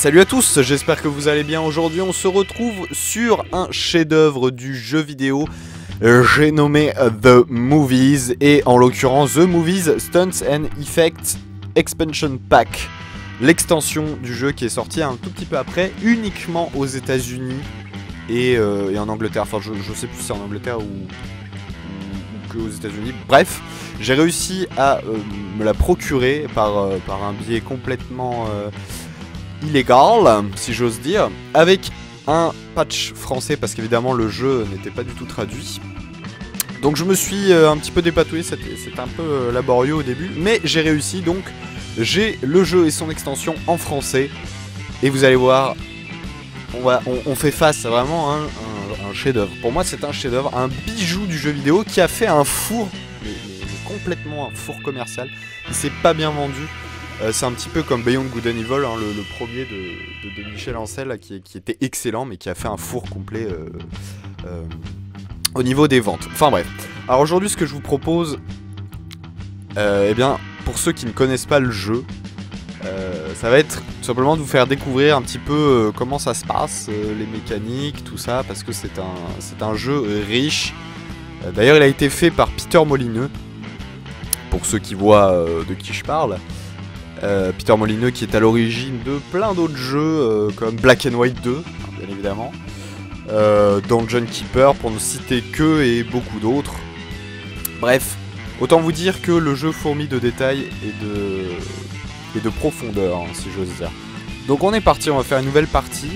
Salut à tous, j'espère que vous allez bien. Aujourd'hui on se retrouve sur un chef-d'œuvre du jeu vidéo. J'ai nommé The Movies et en l'occurrence The Movies Stunts and Effects Expansion Pack. L'extension du jeu qui est sortie un tout petit peu après, uniquement aux États-Unis et en Angleterre. Enfin je sais plus si c'est en Angleterre ou que aux États-Unis. Bref, j'ai réussi à me la procurer par un biais complètement illégal, si j'ose dire, avec un patch français parce qu'évidemment le jeu n'était pas du tout traduit. Donc je me suis un petit peu dépatouillé, c'était un peu laborieux au début, mais j'ai réussi. Donc j'ai le jeu et son extension en français et vous allez voir, on fait face à vraiment un chef-d'œuvre. Pour moi c'est un chef-d'œuvre, un bijou du jeu vidéo qui a fait un four, mais complètement un four commercial. Il s'est pas bien vendu. C'est un petit peu comme Beyond Good and Evil, hein, le premier de Michel Ancel là, qui était excellent mais qui a fait un four complet au niveau des ventes. Enfin bref. Alors aujourd'hui ce que je vous propose, eh bien pour ceux qui ne connaissent pas le jeu, ça va être tout simplement de vous faire découvrir un petit peu comment ça se passe, les mécaniques, tout ça, parce que c'est un jeu riche. D'ailleurs il a été fait par Peter Molineux, pour ceux qui voient de qui je parle. Peter Molineux qui est à l'origine de plein d'autres jeux comme Black and White 2, bien évidemment, Dungeon Keeper pour ne citer que et beaucoup d'autres. Bref, autant vous dire que le jeu fourmille de détails et de profondeur, hein, si j'ose dire. Donc on est parti, on va faire une nouvelle partie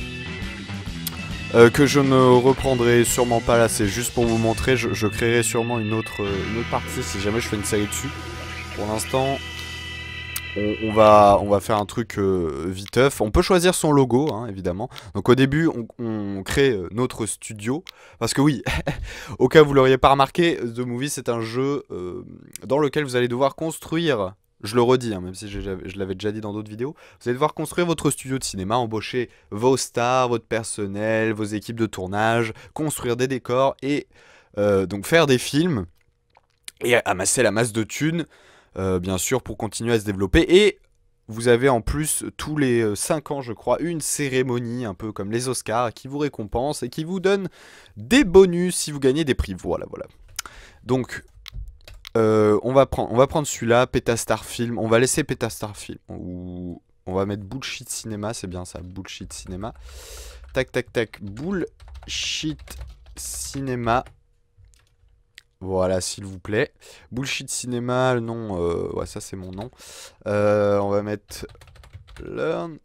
que je ne reprendrai sûrement pas là, c'est juste pour vous montrer. Je créerai sûrement une autre partie si jamais je fais une série dessus. Pour l'instant on va faire un truc viteuf. On peut choisir son logo, hein, évidemment. Donc au début, on crée notre studio. Parce que oui, au cas où vous l'auriez pas remarqué, The Movie, c'est un jeu dans lequel vous allez devoir construire, je le redis, hein, même si je l'avais déjà dit dans d'autres vidéos, vous allez devoir construire votre studio de cinéma, embaucher vos stars, votre personnel, vos équipes de tournage, construire des décors et donc faire des films et amasser la masse de thunes. Bien sûr, pour continuer à se développer. Et vous avez en plus, tous les 5 ans, je crois, une cérémonie, un peu comme les Oscars, qui vous récompense et qui vous donne des bonus si vous gagnez des prix. Voilà. Donc, on va prendre celui-là, Petastar Film. On va laisser Petastar Film. Ou on va mettre Bullshit Cinéma, c'est bien ça, Bullshit Cinéma. Tac, Bullshit Cinéma. Voilà, s'il vous plaît. Bullshit Cinéma, le nom, ouais, ça c'est mon nom. On va mettre Learn.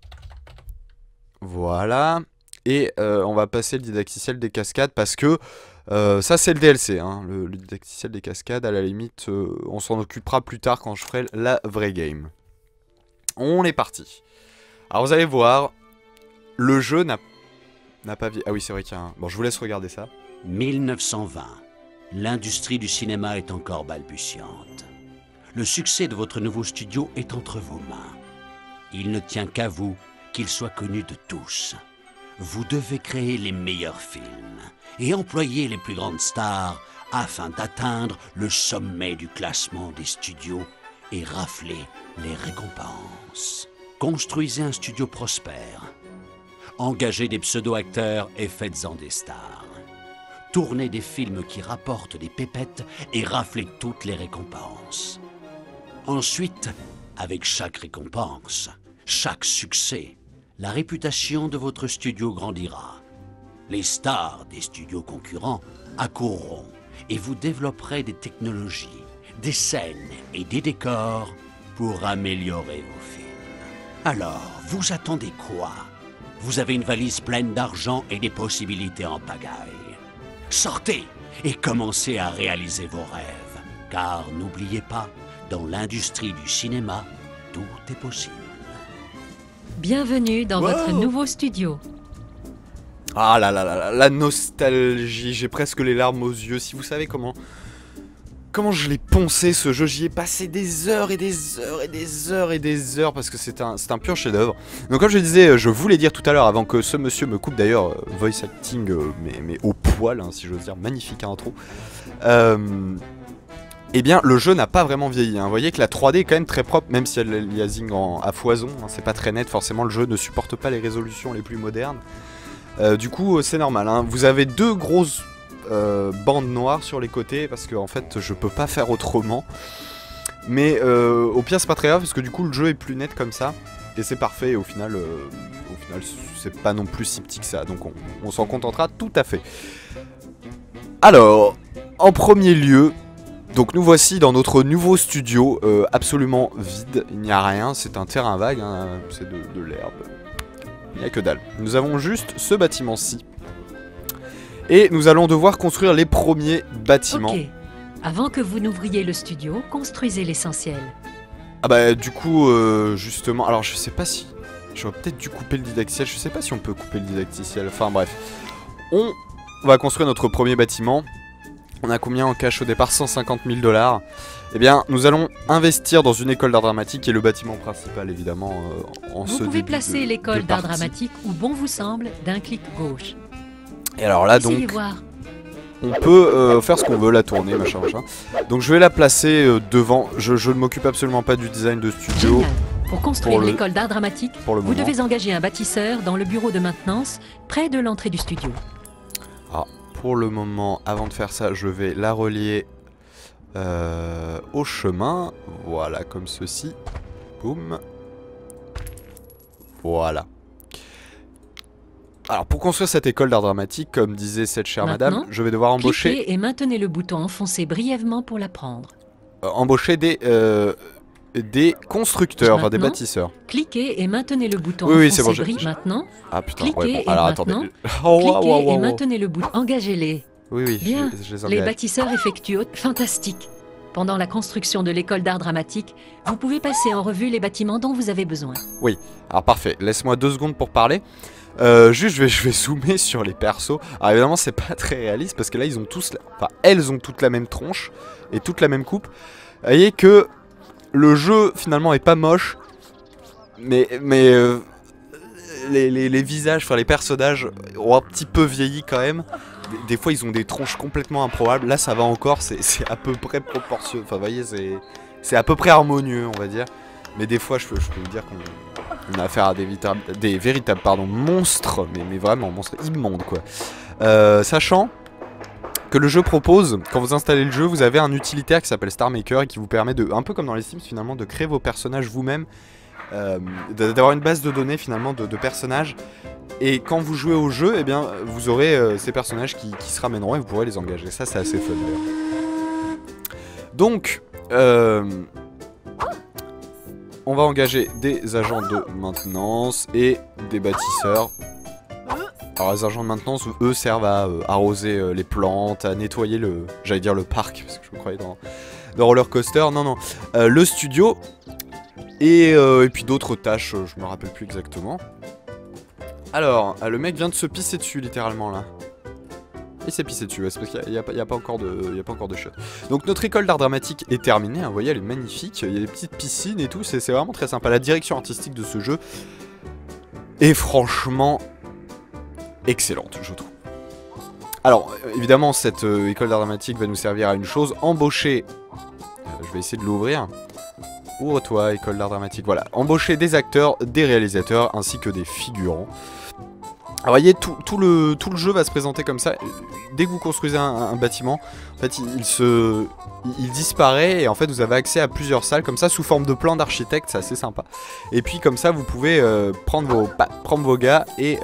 Voilà. Et on va passer le didacticiel des cascades parce que ça c'est le DLC. Hein, le didacticiel des cascades, à la limite, on s'en occupera plus tard quand je ferai la vraie game. On est parti. Alors vous allez voir, le jeu n'a pas... Ah oui, c'est vrai qu'il y a un... Bon, je vous laisse regarder ça. 1920. L'industrie du cinéma est encore balbutiante. Le succès de votre nouveau studio est entre vos mains. Il ne tient qu'à vous qu'il soit connu de tous. Vous devez créer les meilleurs films et employer les plus grandes stars afin d'atteindre le sommet du classement des studios et rafler les récompenses. Construisez un studio prospère. Engagez des pseudo-acteurs et faites-en des stars. Tournez des films qui rapportent des pépettes et raflez toutes les récompenses. Ensuite, avec chaque récompense, chaque succès, la réputation de votre studio grandira. Les stars des studios concurrents accourront et vous développerez des technologies, des scènes et des décors pour améliorer vos films. Alors, vous attendez quoi? Vous avez une valise pleine d'argent et des possibilités en pagaille. Sortez et commencez à réaliser vos rêves. Car n'oubliez pas, dans l'industrie du cinéma, tout est possible. Bienvenue dans votre nouveau studio. Ah là là là, la nostalgie, j'ai presque les larmes aux yeux. Si vous savez comment je l'ai poncé ce jeu, j'y ai passé des heures et des heures et des heures et des heures parce que c'est un pur chef-d'œuvre. Donc comme je disais, je voulais dire tout à l'heure avant que ce monsieur me coupe d'ailleurs, voice acting mais au poil, hein, si j'ose dire, magnifique intro. eh bien le jeu n'a pas vraiment vieilli, hein. Vous voyez que la 3D est quand même très propre, même si elle a l'aliasing à foison, hein, c'est pas très net, forcément le jeu ne supporte pas les résolutions les plus modernes. Du coup c'est normal, hein. Vous avez deux grosses bandes noires sur les côtés, parce que en fait je peux pas faire autrement. Mais au pire c'est pas très grave, parce que du coup le jeu est plus net comme ça, et c'est parfait, et au final c'est pas non plus si petit que ça, donc on s'en contentera tout à fait. Alors, en premier lieu, donc nous voici dans notre nouveau studio, absolument vide, il n'y a rien, c'est un terrain vague, hein, c'est de l'herbe, il n'y a que dalle. Nous avons juste ce bâtiment-ci, et nous allons devoir construire les premiers bâtiments. Ok, avant que vous n'ouvriez le studio, construisez l'essentiel. Ah bah du coup, justement, alors je sais pas si... J'aurais peut-être dû couper le didacticiel, je sais pas si on peut couper le didacticiel, enfin bref. On va construire notre premier bâtiment. On a combien en cash au départ? 150 000 $. Eh bien, nous allons investir dans une école d'art dramatique et le bâtiment principal, évidemment, en ce Vous pouvez placer l'école d'art partie. dramatique où bon vous semble d'un clic gauche. Et alors là, Essayez donc, voir. on peut faire ce qu'on veut, la tourner, machin, machin. Donc je vais la placer devant. Je ne m'occupe absolument pas du design de studio. Génial. Pour construire l'école d'art dramatique, pour le vous moment. devez engager un bâtisseur dans le bureau de maintenance, près de l'entrée du studio. Alors, pour le moment, avant de faire ça, je vais la relier au chemin. Voilà, comme ceci. Boum. Voilà. Alors, pour construire cette école d'art dramatique, comme disait cette chère Maintenant, madame, je vais devoir embaucher... Cliquez et maintenez le bouton enfoncé brièvement pour la prendre. embaucher des constructeurs, enfin des Maintenant, bâtisseurs. Cliquez et maintenez le bouton Oui, oui, c'est enfoncé bon, maintenant. Ah putain, Cliquez ouais, bon, et alors maintenant, attendez. Oh, Cliquez wow, wow, et wow. maintenez le bouton. Engagez-les. Oui, oui, Bien, je les les engage. bâtisseurs effectuent... Fantastique. Pendant la construction de l'école d'art dramatique, vous pouvez passer en revue les bâtiments dont vous avez besoin. Alors parfait, laisse-moi 2 secondes pour parler. Juste je vais zoomer sur les persos. Alors évidemment c'est pas très réaliste parce que là ils ont tous, enfin elles ont toutes la même tronche et toute la même coupe. Vous voyez que le jeu finalement est pas moche, mais les visages, enfin les personnages ont un petit peu vieilli quand même. Des fois ils ont des tronches complètement improbables. Là ça va encore, c'est à peu près proportionnel. Enfin vous voyez c'est à peu près harmonieux on va dire. Mais des fois je peux vous dire qu'on a affaire à des véritables monstres, mais vraiment monstres immondes quoi. Sachant que le jeu propose, quand vous installez le jeu, vous avez un utilitaire qui s'appelle Star Maker et qui vous permet de, un peu comme dans les Sims finalement, de créer vos personnages vous-même, d'avoir une base de données finalement de personnages. Et quand vous jouez au jeu, eh bien, vous aurez ces personnages qui se ramèneront et vous pourrez les engager. Ça c'est assez fun d'ailleurs. Donc, on va engager des agents de maintenance et des bâtisseurs. Alors les agents de maintenance, eux, servent à arroser les plantes, à nettoyer le... J'allais dire le parc, parce que je me croyais dans Roller Coaster. Non, non. Le studio. Et puis d'autres tâches, je me rappelle plus exactement. Alors, le mec vient de se pisser dessus, littéralement, là. Il s'est pissé dessus, ouais, c'est parce qu'il n'y a pas encore de shot. Donc notre école d'art dramatique est terminée, hein, vous voyez, elle est magnifique. Il y a des petites piscines et tout, c'est vraiment très sympa. La direction artistique de ce jeu est franchement... excellente, je trouve. Alors, évidemment, cette école d'art dramatique va nous servir à une chose, embaucher... je vais essayer de l'ouvrir. Ouvre-toi, école d'art dramatique. Voilà, embaucher des acteurs, des réalisateurs, ainsi que des figurants. Alors, vous voyez, tout le jeu va se présenter comme ça. Dès que vous construisez un bâtiment, en fait, il disparaît et en fait, vous avez accès à plusieurs salles comme ça, sous forme de plan d'architecte, c'est assez sympa. Et puis, comme ça, vous pouvez prendre vos gars et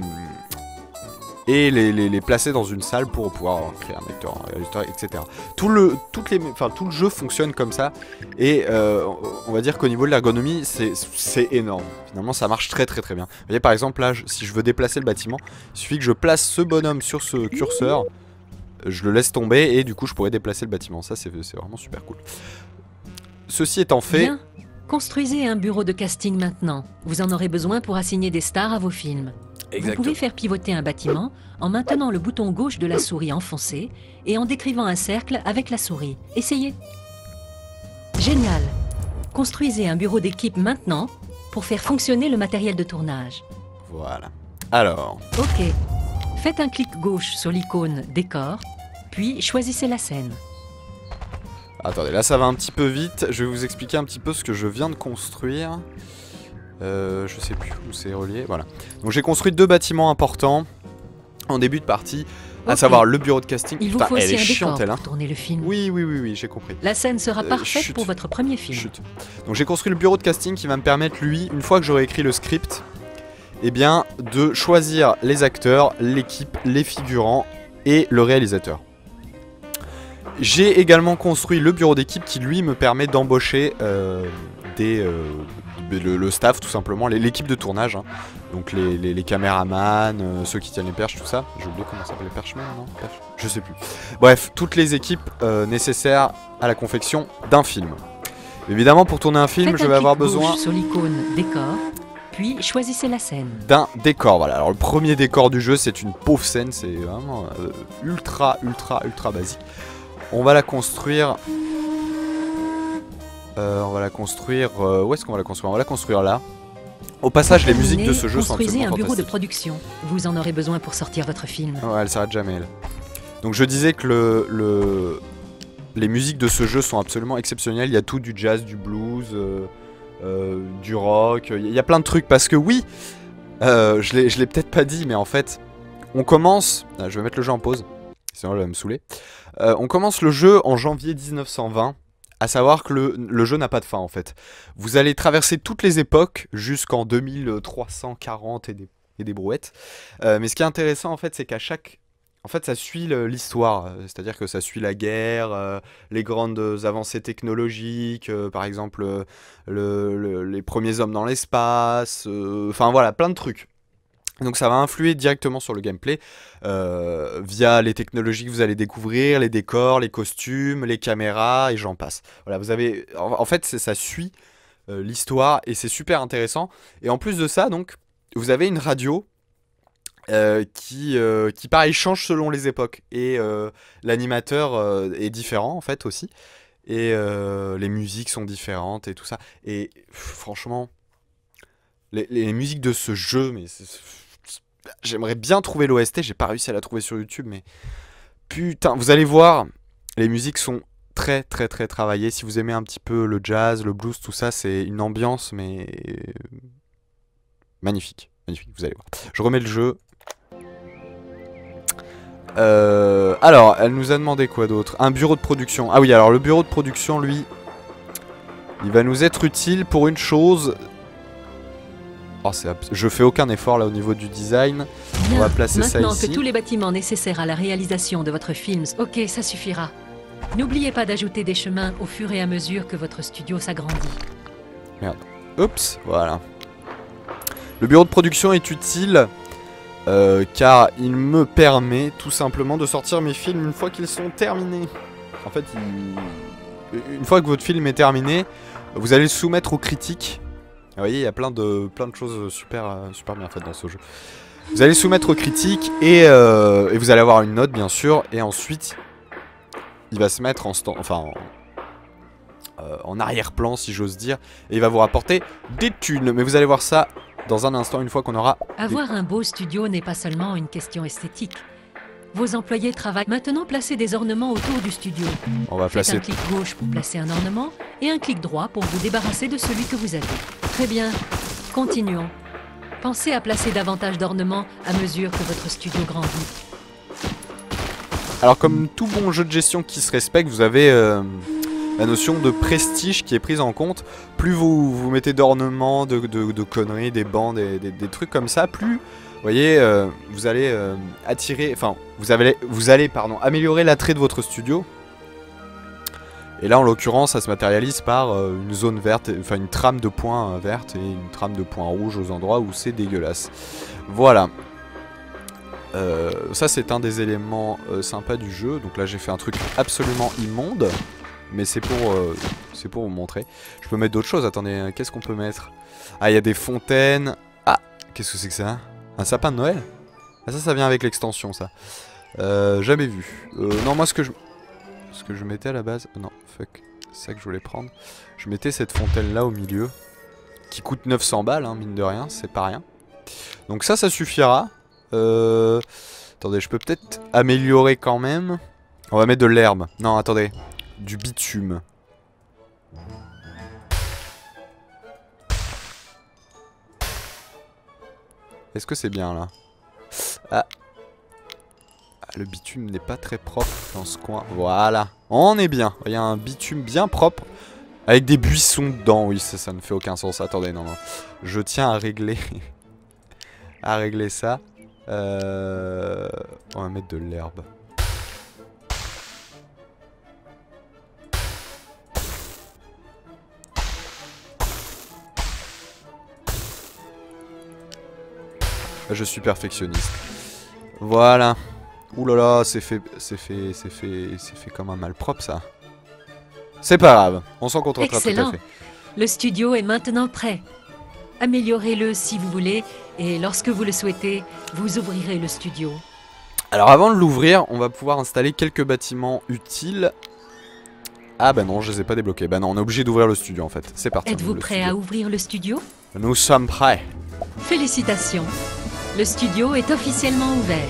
les placer dans une salle pour pouvoir créer un acteur, un réalisateur, etc. Tout le jeu fonctionne comme ça et on va dire qu'au niveau de l'ergonomie c'est énorme. Finalement ça marche très bien. Vous voyez par exemple là, si je veux déplacer le bâtiment, il suffit que je place ce bonhomme sur ce curseur, je le laisse tomber et du coup je pourrais déplacer le bâtiment. Ça c'est vraiment super cool. Ceci étant fait... Bien. Construisez un bureau de casting maintenant. Vous en aurez besoin pour assigner des stars à vos films. Exactement. Vous pouvez faire pivoter un bâtiment en maintenant le bouton gauche de la souris enfoncé et en décrivant un cercle avec la souris. Essayez. Génial. Construisez un bureau d'équipe maintenant pour faire fonctionner le matériel de tournage. Voilà. Alors... Ok. Faites un clic gauche sur l'icône décor, puis choisissez la scène. Attendez, là ça va un petit peu vite. Je vais vous expliquer un petit peu ce que je viens de construire. Je sais plus où c'est relié. Voilà. Donc j'ai construit 2 bâtiments importants en début de partie. À savoir le bureau de casting. Il vous Putain, faut elle aussi est un décor chiante, elle, hein. pour tourner le film. Oui, j'ai compris. La scène sera parfaite chut. pour votre premier film. Chut. Donc j'ai construit le bureau de casting qui va me permettre, lui, une fois que j'aurai écrit le script, eh bien, de choisir les acteurs, l'équipe, les figurants et le réalisateur. J'ai également construit le bureau d'équipe qui, lui, me permet d'embaucher le staff, tout simplement, l'équipe de tournage. Hein. Donc les caméramans, ceux qui tiennent les perches, tout ça. J'ai oublié comment ça s'appelle, les perchmen, non? Je sais plus. Bref, toutes les équipes nécessaires à la confection d'un film. Évidemment, pour tourner un film, Faites je vais avoir besoin sur l'icône décor, puis choisissez la scène. d'un décor. Voilà, alors le premier décor du jeu, c'est une pauvre scène, c'est vraiment ultra basique. On va la construire... où est-ce qu'on va la construire? On va la construire là. Au passage, les musiques de ce jeu sont Construisez absolument un bureau de fantastiques. production. Vous en aurez besoin pour sortir votre film. Ouais, elle s'arrête jamais, elle. Donc je disais que les musiques de ce jeu sont absolument exceptionnelles. Il y a tout, du jazz, du blues, du rock. Il y a plein de trucs. Parce que oui, je l'ai peut-être pas dit, mais en fait, on commence... Ah, je vais mettre le jeu en pause, sinon elle va me saouler. On commence le jeu en janvier 1920. À savoir que le jeu n'a pas de fin en fait. Vous allez traverser toutes les époques jusqu'en 2340 et des brouettes. Mais ce qui est intéressant en fait, c'est qu'à chaque... En fait, ça suit l'histoire. C'est-à-dire que ça suit la guerre, les grandes avancées technologiques, par exemple les premiers hommes dans l'espace. Enfin voilà, plein de trucs. Donc ça va influer directement sur le gameplay via les technologies que vous allez découvrir, les décors, les costumes, les caméras et j'en passe. Voilà, vous avez... En fait, ça suit l'histoire et c'est super intéressant. Et en plus de ça, donc, vous avez une radio qui pareil, change selon les époques. Et l'animateur est différent, en fait, aussi. Et les musiques sont différentes et tout ça. Et franchement, les musiques de ce jeu, mais j'aimerais bien trouver l'OST, j'ai pas réussi à la trouver sur YouTube, mais putain, vous allez voir, les musiques sont très travaillées. Si vous aimez un petit peu le jazz, le blues, tout ça, c'est une ambiance, mais magnifique, vous allez voir. Je remets le jeu. Alors, elle nous a demandé quoi d'autre? Un bureau de production. Ah oui, alors le bureau de production, lui, il va nous être utile pour une chose... Oh, je fais aucun effort là au niveau du design. Bien. On va placer ça ici. Maintenant que tous les bâtiments nécessaires à la réalisation de votre film... Ok, ça suffira. N'oubliez pas d'ajouter des chemins au fur et à mesure que votre studio s'agrandit. Merde. Oups, voilà. Le bureau de production est utile car il me permet tout simplement de sortir mes films une fois qu'ils sont terminés. En fait, une fois que votre film est terminé, vous allez le soumettre aux critiques. Vous voyez, il y a plein de choses super bien faites dans ce jeu. Vous allez soumettre aux critiques et vous allez avoir une note bien sûr. Et ensuite, il va se mettre en arrière-plan si j'ose dire. Et il va vous rapporter des thunes. Mais vous allez voir ça dans un instant une fois qu'on aura... Avoir un beau studio n'est pas seulement une question esthétique. Vos employés travaillent. Maintenant, placez des ornements autour du studio. On va placer... Faites un clic gauche pour placer un ornement et un clic droit pour vous débarrasser de celui que vous avez. Très bien. Continuons. Pensez à placer davantage d'ornements à mesure que votre studio grandit. Alors comme tout bon jeu de gestion qui se respecte, vous avez la notion de prestige qui est prise en compte. Plus vous mettez d'ornements, de conneries, des bandes, des trucs comme ça, plus... Vous voyez, vous allez attirer, enfin, vous allez améliorer l'attrait de votre studio. Et là, en l'occurrence, ça se matérialise par une zone verte, enfin une trame de points vertes et une trame de points rouges aux endroits où c'est dégueulasse. Voilà. Ça, c'est un des éléments sympas du jeu. Donc là, j'ai fait un truc absolument immonde, mais c'est pour vous montrer. Je peux mettre d'autres choses. Attendez, qu'est-ce qu'on peut mettre? Ah, il y a des fontaines. Ah, qu'est-ce que c'est que ça? Un sapin de Noël? Ah ça vient avec l'extension ça. Jamais vu. Non moi ce que je mettais à la base... Non, fuck. C'est ça que je voulais prendre. Je mettais cette fontaine là au milieu. Qui coûte 900 balles, hein, mine de rien, c'est pas rien. Donc ça suffira. Attendez, je peux peut-être améliorer quand même. On va mettre de l'herbe. Non, attendez. du bitume. Est-ce que c'est bien là? Ah. Le bitume n'est pas très propre dans ce coin. Voilà. On est bien. Il y a un bitume bien propre. Avec des buissons dedans. Oui, ça ne fait aucun sens. Attendez, non, non. Je tiens à régler... à régler ça. On va mettre de l'herbe. Je suis perfectionniste. Voilà. Ouh là là, c'est fait comme un malpropre ça. C'est pas grave, on s'en contentera tout à fait. Le studio est maintenant prêt. Améliorez-le si vous voulez, et lorsque vous le souhaitez, vous ouvrirez le studio. Alors avant de l'ouvrir, on va pouvoir installer quelques bâtiments utiles. Ah bah non, je les ai pas débloqués. Bah non, on est obligé d'ouvrir le studio en fait. C'est parti. Êtes-vous prêt à ouvrir le studio? Nous sommes prêts. Félicitations. Le studio est officiellement ouvert.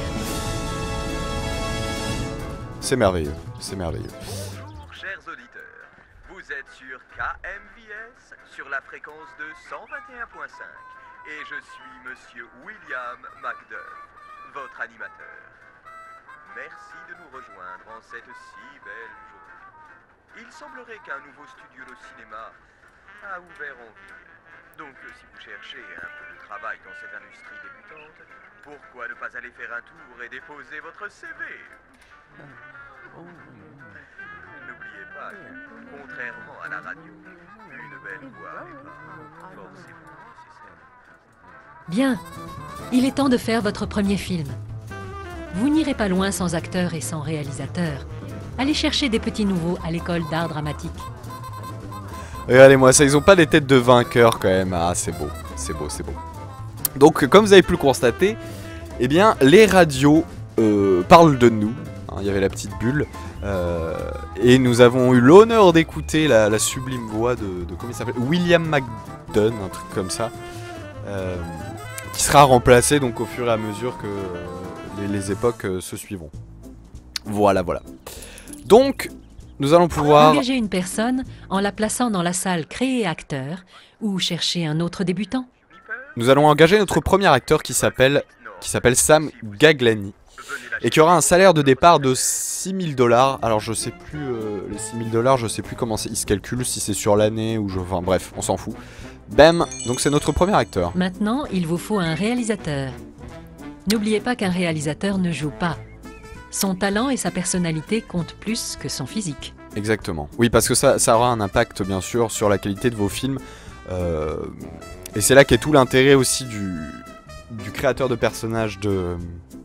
C'est merveilleux, c'est merveilleux. Bonjour chers auditeurs, vous êtes sur KMVS sur la fréquence de 121.5 et je suis Monsieur William McDuff, votre animateur. Merci de nous rejoindre en cette si belle journée. Il semblerait qu'un nouveau studio de cinéma a ouvert en ville. Donc si vous cherchez un peu de travail dans cette industrie débutante, pourquoi ne pas aller faire un tour et déposer votre CV? N'oubliez pas que, contrairement à la radio, une belle voix n'est pas forcément nécessaire. Bien, il est temps de faire votre premier film. Vous n'irez pas loin sans acteur et sans réalisateur. Allez chercher des petits nouveaux à l'école d'art dramatique. Regardez-moi ça, ils ont pas des têtes de vainqueurs quand même. Ah c'est beau, c'est beau, c'est beau. Donc comme vous avez pu le constater, eh bien les radios parlent de nous. Il y avait la petite bulle. Et nous avons eu l'honneur d'écouter la sublime voix de comment il s'appelle, William McDunn, un truc comme ça. Qui sera remplacé donc au fur et à mesure que les époques se suivront. Voilà, voilà. Donc, nous allons pouvoir... Engager une personne en la plaçant dans la salle créée acteur ou chercher un autre débutant. Nous allons engager notre premier acteur qui s'appelle Sam Gaglani. Et qui aura un salaire de départ de 6000 $. Alors je sais plus, les 6000 $, je sais plus comment il se calcule, si c'est sur l'année ou je... Enfin bref, on s'en fout. Bam, donc c'est notre premier acteur. Maintenant, il vous faut un réalisateur. N'oubliez pas qu'un réalisateur ne joue pas. Son talent et sa personnalité comptent plus que son physique. Exactement. Oui, parce que ça aura un impact bien sûr sur la qualité de vos films. Et c'est là qu'est tout l'intérêt aussi du créateur de personnages de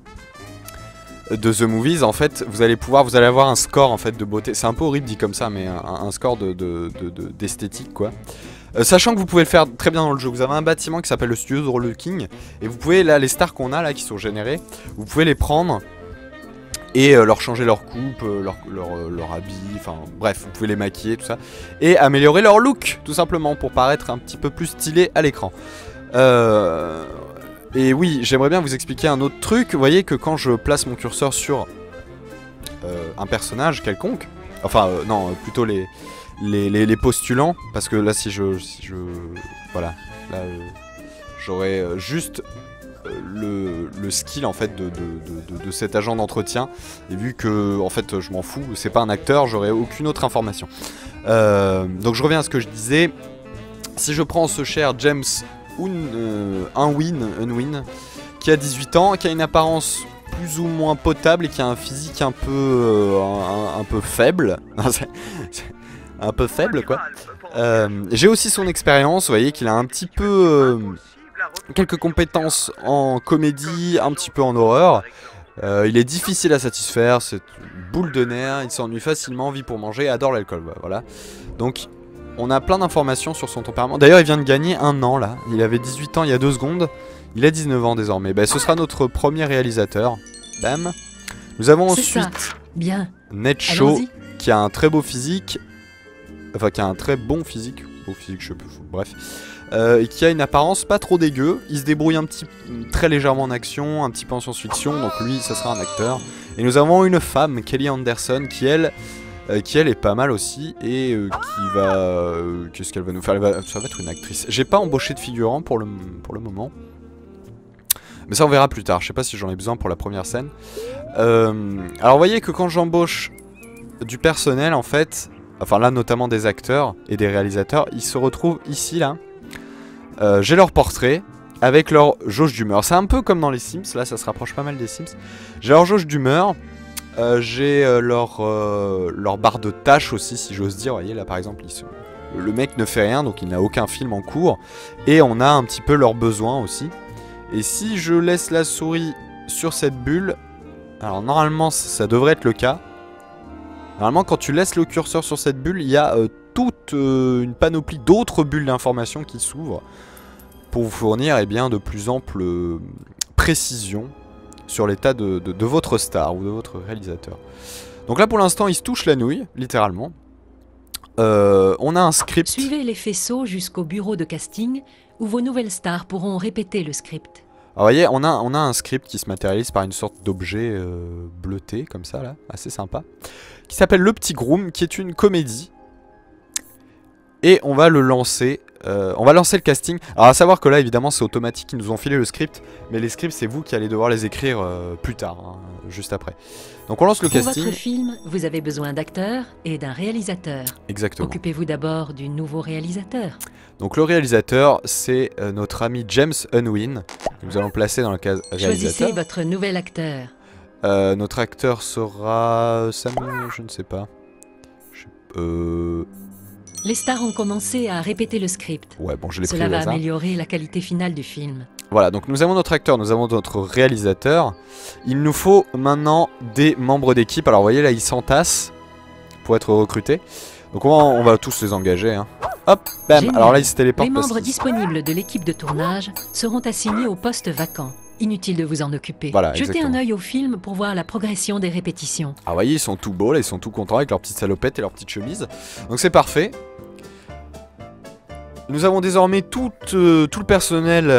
The Movies. En fait, vous allez avoir un score en fait de beauté. C'est un peu horrible dit comme ça, mais un score d'esthétique quoi. Sachant que vous pouvez le faire très bien dans le jeu. Vous avez un bâtiment qui s'appelle le studio d'Horlooking et vous pouvez là les stars qu'on a là qui sont générées, vous pouvez les prendre et leur changer leur coupe, leur habit, enfin bref, vous pouvez les maquiller tout ça et améliorer leur look tout simplement pour paraître un petit peu plus stylé à l'écran. Et oui, j'aimerais bien vous expliquer un autre truc. Vous voyez que quand je place mon curseur sur un personnage quelconque, enfin non, plutôt les postulants, parce que là si je voilà, là j'aurais juste le skill en fait de cet agent d'entretien, et vu que en fait je m'en fous, c'est pas un acteur, j'aurais aucune autre information. Donc je reviens à ce que je disais. Si je prends ce cher James Unwin, qui a 18 ans, qui a une apparence plus ou moins potable et qui a un physique un peu faible. Un peu faible quoi. J'ai aussi son expérience, vous voyez qu'il a un petit peu quelques compétences en comédie, un petit peu en horreur. Il est difficile à satisfaire, c'est une boule de nerfs, il s'ennuie facilement, vit pour manger, adore l'alcool, voilà. Donc on a plein d'informations sur son tempérament. D'ailleurs il vient de gagner 1 an là, il avait 18 ans il y a 2 secondes, il a 19 ans désormais. Ce sera notre premier réalisateur. Bam. Nous avons ensuite Ned Shaw qui a un très beau physique. Enfin, qui a un très bon physique. Beau physique, je sais plus. Bref. Et qui a une apparence pas trop dégueu. Il se débrouille très légèrement en action, un petit peu en science-fiction. Donc lui, ça sera un acteur. Et nous avons une femme, Kelly Anderson, qui elle qui elle est pas mal aussi et qui va... Qu'est-ce qu'elle va nous faire? Ça va être une actrice. J'ai pas embauché de figurant pour le moment. Mais ça on verra plus tard, je sais pas si j'en ai besoin pour la première scène. Alors vous voyez que quand j'embauche du personnel en fait, enfin là notamment des acteurs et des réalisateurs, ils se retrouvent ici là. J'ai leur portrait avec leur jauge d'humeur. C'est un peu comme dans les Sims, là ça se rapproche pas mal des Sims. J'ai leur jauge d'humeur, j'ai leur barre de tâches aussi si j'ose dire. Vous voyez là par exemple, le mec ne fait rien donc il n'a aucun film en cours. Et on a un petit peu leurs besoins aussi. Et si je laisse la souris sur cette bulle, alors normalement ça devrait être le cas. Normalement quand tu laisses le curseur sur cette bulle, il y a toute une panoplie d'autres bulles d'informations qui s'ouvrent pour vous fournir eh bien, de plus ample précision sur l'état de votre star ou de votre réalisateur. Donc là pour l'instant il se touche la nouille, littéralement. On a un script. Suivez les faisceaux jusqu'au bureau de casting où vos nouvelles stars pourront répéter le script. Alors vous voyez, on a un script qui se matérialise par une sorte d'objet bleuté, comme ça, là, assez sympa, qui s'appelle Le Petit Groom, qui est une comédie. Et on va le lancer, on va lancer le casting. Alors à savoir que là, évidemment, c'est automatique, ils nous ont filé le script, mais les scripts, c'est vous qui allez devoir les écrire plus tard, hein, juste après. Donc on lance le casting. Pour votre film, vous avez besoin d'acteurs et d'un réalisateur. Exactement. Occupez-vous d'abord du nouveau réalisateur. Donc le réalisateur, c'est notre ami James Unwin. Nous allons placer dans la case réalisateur. Choisissez votre nouvel acteur. Notre acteur sera... Samuel, je ne sais pas. Les stars ont commencé à répéter le script. Ouais, bon, je l'ai pris Cela au va hasard. améliorer la qualité finale du film. Voilà, donc nous avons notre acteur, nous avons notre réalisateur. Il nous faut maintenant des membres d'équipe. Alors vous voyez là, ils s'entassent pour être recrutés. Donc on va tous les engager. Hein. Hop, bam. Génial. Alors là, ils se téléportent. Les parce membres qu'ils- disponibles de l'équipe de tournage seront assignés au poste vacant. Inutile de vous en occuper. Voilà, Jetez exactement. un œil au film pour voir la progression des répétitions. Ah, vous voyez, ils sont tout beaux là, ils sont tout contents avec leurs petites salopettes et leurs petites chemises. Donc c'est parfait. Nous avons désormais tout le personnel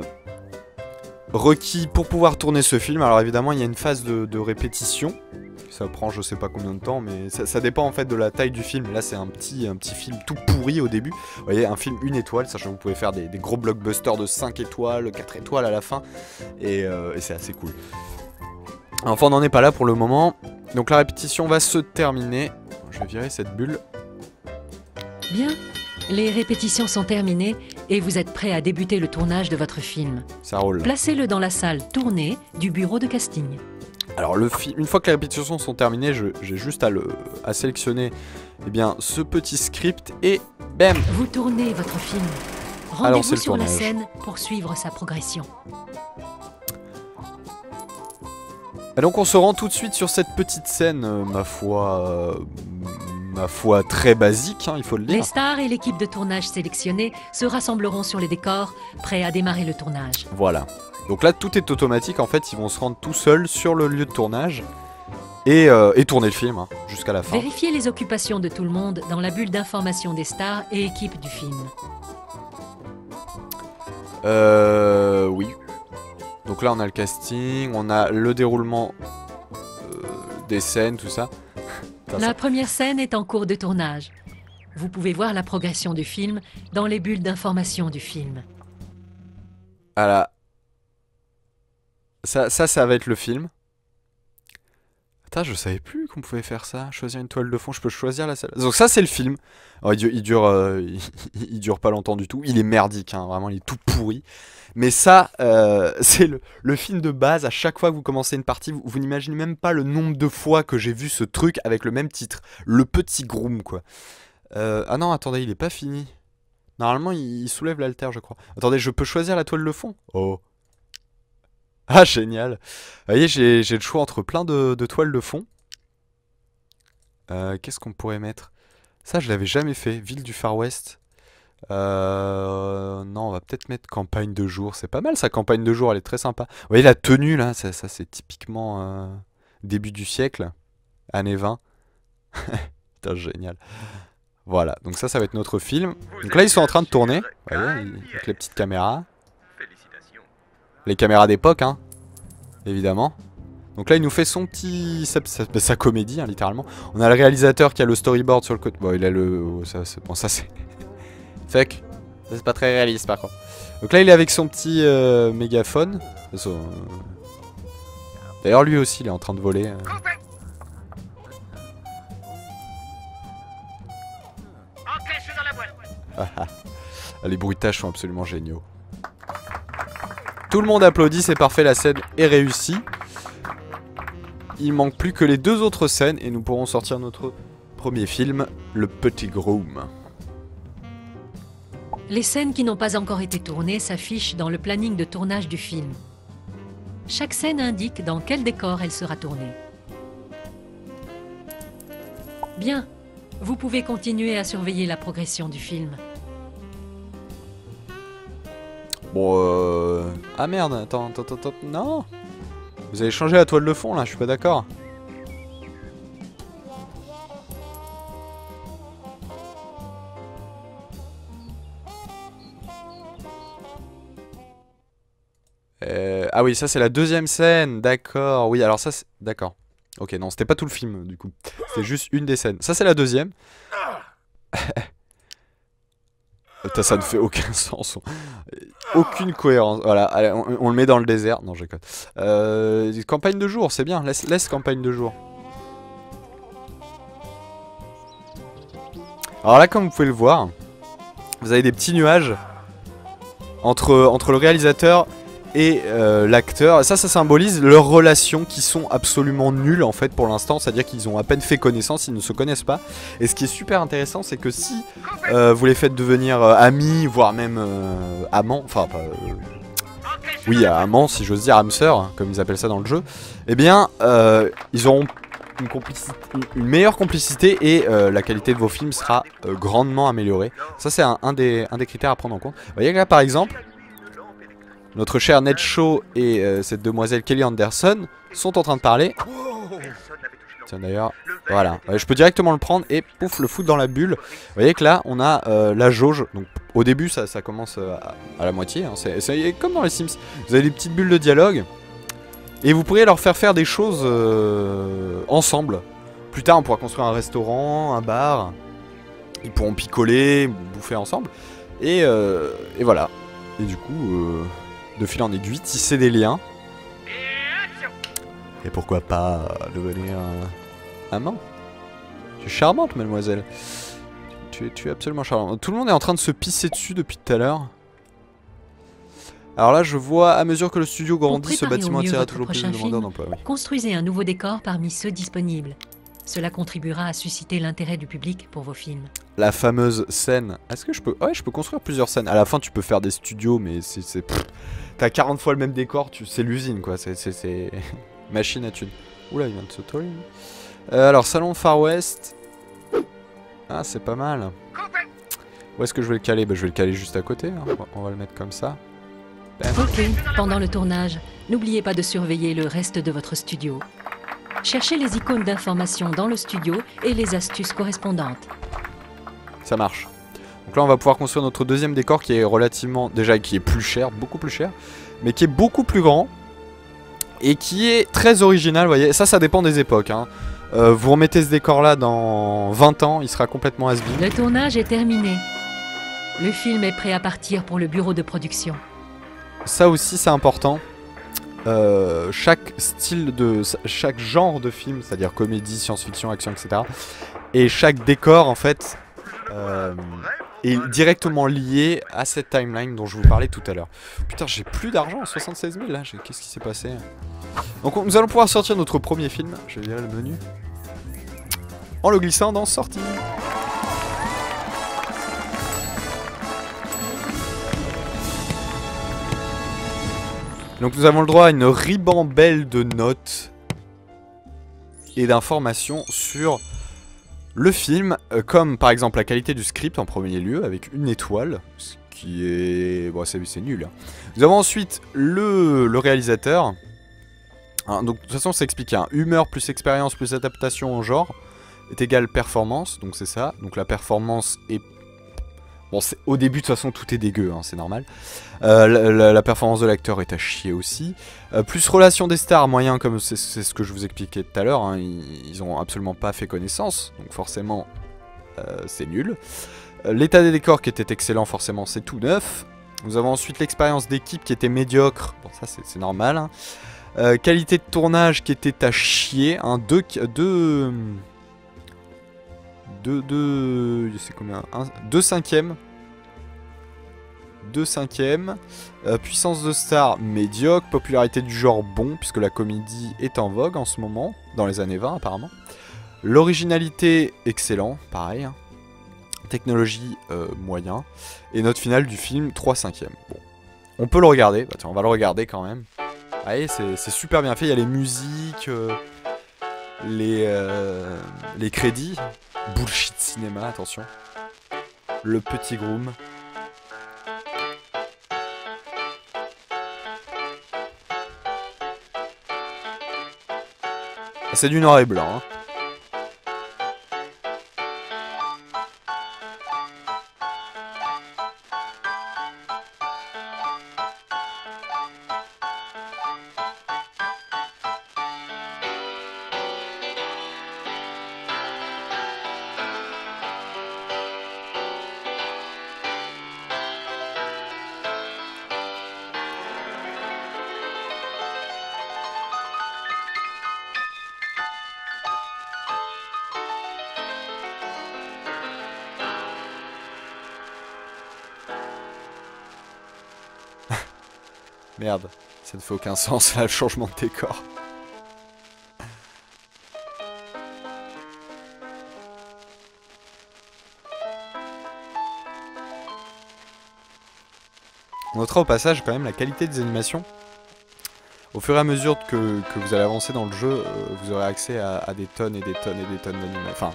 requis pour pouvoir tourner ce film. Alors évidemment, il y a une phase de répétition. Ça prend je sais pas combien de temps, mais ça dépend en fait de la taille du film. Là, c'est un petit film tout pourri au début. Vous voyez, un film 1 étoile, sachant que vous pouvez faire des gros blockbusters de 5 étoiles, 4 étoiles à la fin. Et c'est assez cool. Enfin, on n'en est pas là pour le moment. Donc la répétition va se terminer. Je vais virer cette bulle. Bien, les répétitions sont terminées et vous êtes prêt à débuter le tournage de votre film. Ça roule. Placez-le dans la salle tournée du bureau de casting. Alors une fois que les répétitions sont terminées, j'ai juste à sélectionner eh bien, ce petit script et bam. Vous tournez votre film. Alors, c'est Rendez-vous le sur la tournage. scène pour suivre sa progression. Et donc on se rend tout de suite sur cette petite scène, ma foi très basique, hein, il faut le Les dire. stars et l'équipe de tournage sélectionnée se rassembleront sur les décors, prêts à démarrer le tournage. Voilà. Donc là tout est automatique, en fait ils vont se rendre tout seuls sur le lieu de tournage et tourner le film hein, jusqu'à la fin. Vérifiez les occupations de tout le monde dans la bulle d'information des stars et équipes du film. Oui. Donc là on a le casting, on a le déroulement des scènes, tout ça. La première scène est en cours de tournage. Vous pouvez voir la progression du film dans les bulles d'information du film. Ah là. Ça va être le film. Attends, je savais plus qu'on pouvait faire ça. Choisir une toile de fond, je peux choisir la salle. Donc ça c'est le film. Alors, il dure pas longtemps du tout. Il est merdique, hein, vraiment il est tout pourri. Mais ça, c'est le film de base. À chaque fois que vous commencez une partie, vous n'imaginez même pas le nombre de fois que j'ai vu ce truc avec le même titre. Le Petit Groom, quoi. Ah non, attendez, il est pas fini. Normalement, il soulève l'haltère, je crois. Attendez, je peux choisir la toile de fond? Oh. Ah, génial. Vous voyez, j'ai le choix entre plein de toiles de fond. Qu'est-ce qu'on pourrait mettre? Ça, je l'avais jamais fait. Ville du Far West. Non, on va peut-être mettre campagne de jour. C'est pas mal, ça, campagne de jour. Elle est très sympa. Vous voyez, la tenue, là, ça c'est typiquement début du siècle. Années 20. Putain, génial. Voilà, donc ça va être notre film. Donc là, ils sont en train de tourner. Vous voyez, avec les petites caméras. Félicitations. Les caméras d'époque, hein. Évidemment. Donc là il nous fait son petit... sa comédie hein, littéralement. On a le réalisateur qui a le storyboard sur le côté. Bon il a le... Bon ça c'est... Fuck. Ça c'est pas très réaliste par contre. Donc là il est avec son petit mégaphone. D'ailleurs lui aussi il est en train de voler. Les bruitages sont absolument géniaux. Tout le monde applaudit, c'est parfait, la scène est réussie. Il manque plus que les 2 autres scènes et nous pourrons sortir notre premier film, Le Petit Groom. Les scènes qui n'ont pas encore été tournées s'affichent dans le planning de tournage du film. Chaque scène indique dans quel décor elle sera tournée. Bien, vous pouvez continuer à surveiller la progression du film. Bon Ah merde, attends, non. Vous avez changé la toile de fond là, je suis pas d'accord. Ah oui, ça c'est la deuxième scène, d'accord. Oui, alors ça c'est... D'accord. Ok, non, c'était pas tout le film du coup. C'était juste une des scènes. Ça c'est la deuxième. Putain, ça ne fait aucun sens. Aucune cohérence. Voilà, allez, on le met dans le désert. Non, je déconne. Campagne de jour, c'est bien. Laisse campagne de jour. Alors là, comme vous pouvez le voir, vous avez des petits nuages entre le réalisateur et l'acteur. Et ça symbolise leurs relations qui sont absolument nulles en fait pour l'instant. C'est-à-dire qu'ils ont à peine fait connaissance, ils ne se connaissent pas. Et ce qui est super intéressant, c'est que si vous les faites devenir amis, voire même amants, enfin pas... oui, amants si j'ose dire, âmes sœurs, hein, comme ils appellent ça dans le jeu, eh bien ils auront une meilleure complicité et la qualité de vos films sera grandement améliorée. Ça c'est un des critères à prendre en compte. Vous voyez que là par exemple, notre cher Ned Shaw et cette demoiselle Kelly Anderson sont en train de parler. Tiens d'ailleurs, voilà, je peux directement le prendre et pouf, le foutre dans la bulle. Vous voyez que là, on a la jauge. Donc au début, ça commence à la moitié. Hein. C'est comme dans les Sims. Vous avez des petites bulles de dialogue. Et vous pourriez leur faire des choses ensemble. Plus tard, on pourra construire un restaurant, un bar. Ils pourront picoler, bouffer ensemble. Et voilà. Et du coup... de fil en aiguille, tisser des liens. Et pourquoi pas devenir amant. Tu es charmante, mademoiselle. Tu es absolument charmante. Tout le monde est en train de se pisser dessus depuis tout à l'heure. Alors là, je vois, à mesure que le studio grandit, ce bâtiment attire toujours plus de demandeurs d'emploi. Oui. Construisez un nouveau décor parmi ceux disponibles. Cela contribuera à susciter l'intérêt du public pour vos films. La fameuse scène. Est-ce que je peux... Ouais, je peux construire plusieurs scènes. À la fin, tu peux faire des studios, mais c'est... T'as 40 fois le même décor, c'est l'usine, quoi. C'est... machine à thunes. Oula, il vient de se toller. Alors, salon Far West. Ah, c'est pas mal. Où est-ce que je vais le caler? Bah, je vais le caler juste à côté. Hein. On va le mettre comme ça. Bam. Ok, pendant le tournage, n'oubliez pas de surveiller le reste de votre studio. Cherchez les icônes d'information dans le studio et les astuces correspondantes. Ça marche. Donc là on va pouvoir construire notre deuxième décor qui est relativement... Déjà qui est plus cher, beaucoup plus cher. Mais qui est beaucoup plus grand. Et qui est très original, vous voyez. Ça dépend des époques. Hein. Vous remettez ce décor là dans 20 ans, il sera complètement has-been. Le tournage est terminé. Le film est prêt à partir pour le bureau de production. Ça aussi c'est important. Chaque style de... chaque genre de film, c'est-à-dire comédie, science-fiction, action, etc. Et chaque décor en fait est directement lié à cette timeline dont je vous parlais tout à l'heure. Putain, j'ai plus d'argent, 76 000 là, qu'est-ce qui s'est passé? Donc nous allons pouvoir sortir notre premier film, je vais virer le menu, en le glissant dans sortie. Donc nous avons le droit à une ribambelle de notes et d'informations sur le film, comme par exemple la qualité du script en premier lieu, avec une étoile, ce qui est... bon c'est nul. Hein. Nous avons ensuite le réalisateur. Hein, donc de toute façon c'est expliqué, hein. Humeur plus expérience plus adaptation au genre est égale performance, donc c'est ça. Donc la performance est... Bon, au début, de toute façon, tout est dégueu, hein, c'est normal. La performance de l'acteur est à chier aussi. Plus relation des stars, moyen, comme c'est ce que je vous expliquais tout à l'heure. Hein, ils ont absolument pas fait connaissance, donc forcément, c'est nul. L'état des décors qui était excellent, forcément, c'est tout neuf. Nous avons ensuite l'expérience d'équipe qui était médiocre. Bon, ça, c'est normal. Hein. Qualité de tournage qui était à chier. Hein, c'est combien 2 cinquièmes. 2 cinquièmes. Puissance de star médiocre. Popularité du genre bon, puisque la comédie est en vogue en ce moment, dans les années 20 apparemment. L'originalité excellent, pareil. Hein. Technologie moyen. Et note finale du film 3 cinquièmes. Bon, on peut le regarder. Bah, tiens, on va le regarder quand même. Vous voyez, c'est super bien fait. Il y a les musiques, les crédits. Bullshit cinéma, attention. Le petit groom. C'est du noir et blanc. Hein. Merde, ça ne fait aucun sens là, le changement de décor. On notera au passage quand même la qualité des animations. Au fur et à mesure que vous allez avancer dans le jeu, vous aurez accès à des tonnes et des tonnes et des tonnes d'animations.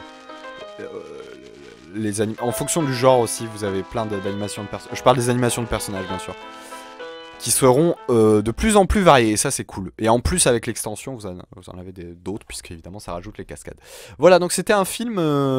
Enfin, en fonction du genre aussi, vous avez plein d'animations de personnages. Je parle des animations de personnages bien sûr. Qui seront de plus en plus variés, et ça c'est cool. Et en plus avec l'extension, vous en avez d'autres, puisque évidemment ça rajoute les cascades. Voilà, donc c'était un film...